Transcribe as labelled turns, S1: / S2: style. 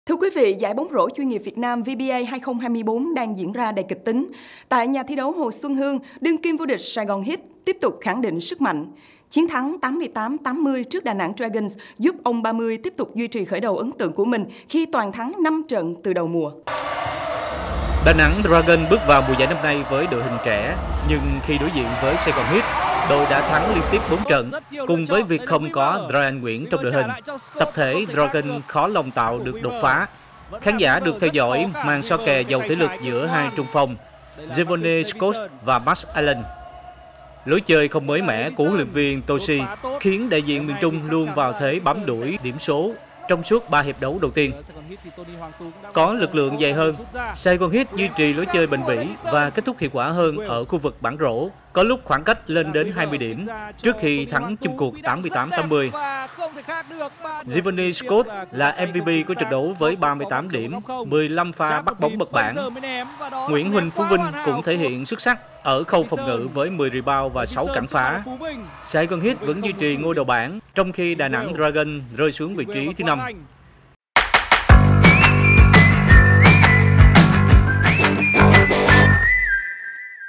S1: Thưa quý vị, giải bóng rổ chuyên nghiệp Việt Nam VBA 2024 đang diễn ra đầy kịch tính. Tại nhà thi đấu Hồ Xuân Hương, đương kim vô địch Sài Gòn Heat tiếp tục khẳng định sức mạnh. Chiến thắng 88-80 trước Đà Nẵng Dragons giúp ông 30 tiếp tục duy trì khởi đầu ấn tượng của mình khi toàn thắng 5 trận từ đầu mùa.
S2: Đà Nẵng Dragons bước vào mùa giải năm nay với đội hình trẻ, nhưng khi đối diện với Sài Gòn Heat, đội đã thắng liên tiếp 4 trận, cùng với việc không có Ryan Nguyễn trong đội hình. Tập thể Dragons khó lòng tạo được đột phá. Khán giả được theo dõi màn so kè giàu thể lực giữa hai trung phong, Jevon Scott và Max Allen. Lối chơi không mới mẻ của huấn luyện viên Toshi khiến đại diện miền Trung luôn vào thế bám đuổi điểm số trong suốt 3 hiệp đấu đầu tiên. Có lực lượng dày hơn, Sài Gòn Heat duy trì lối chơi bền bỉ và kết thúc hiệu quả hơn ở khu vực bảng rổ, có lúc khoảng cách lên đến 20 điểm trước khi thắng chung cuộc 88-80. Jevon Scott là MVP của trận đấu với 38 điểm, 15 pha bắt bóng bật bảng. Nguyễn Huỳnh Phú Vinh cũng thể hiện xuất sắc ở khâu phòng ngự với 10 rebound và 6 cản phá. Sài Gòn Heat vẫn duy trì ngôi đầu bảng, trong khi Đà Nẵng Dragons rơi xuống vị trí thứ 5.